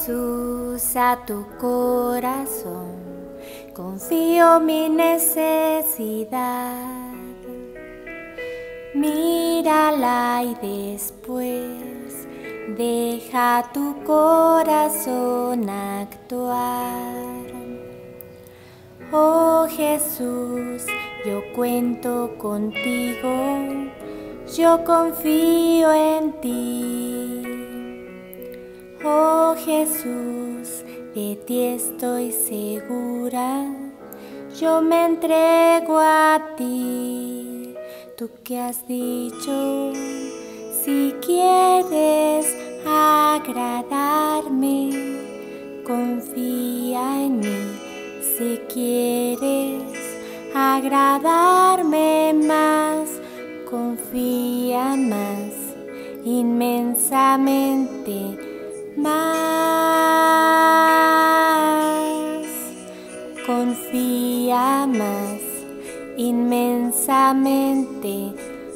Jesús, a tu corazón confío mi necesidad. Mírala y después deja tu corazón actuar. Oh Jesús, yo cuento contigo, yo confío en ti. Oh Jesús, de ti estoy segura, yo me entrego a ti. Tú que has dicho, si quieres agradarme, confía en mí. Si quieres agradarme más, confía más, inmensamente más. Confía más, inmensamente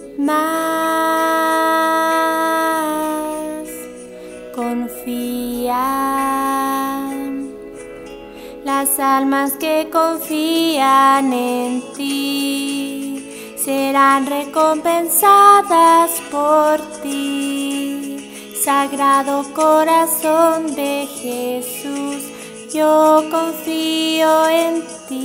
más. Confía. Las almas que confían en ti serán recompensadas por ti. Sagrado corazón de Jesús, yo confío en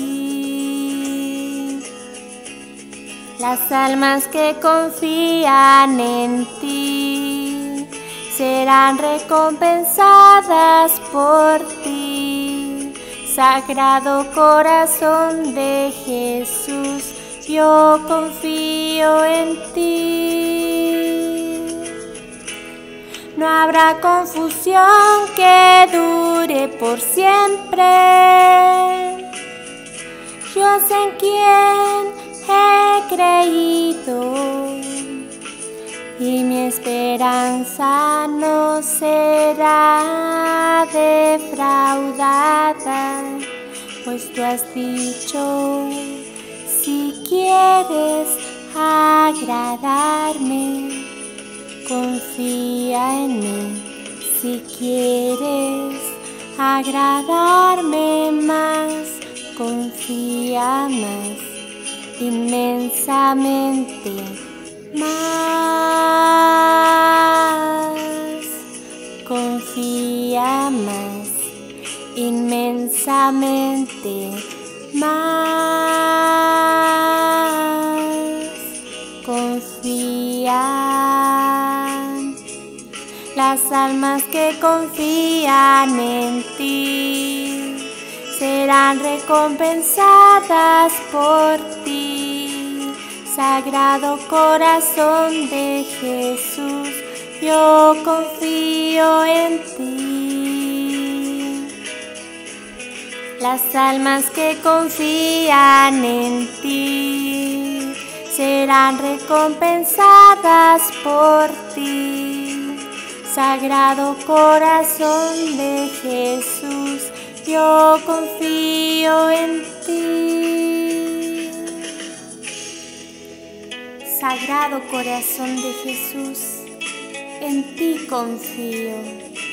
ti. Las almas que confían en ti serán recompensadas por ti. Sagrado corazón de Jesús, yo confío en ti. No habrá confusión que dure por siempre. Yo sé en quién he creído y mi esperanza no será defraudada, pues tú has dicho, si quieres agradarme, confía en mí. Si quieres agradarme más, confía más, inmensamente más. Confía más, inmensamente más. Confía. Las almas que confían en ti serán recompensadas por ti. Sagrado corazón de Jesús, yo confío en ti. Las almas que confían en ti serán recompensadas por ti. Sagrado corazón de Jesús, yo confío en ti. Sagrado corazón de Jesús, en ti confío.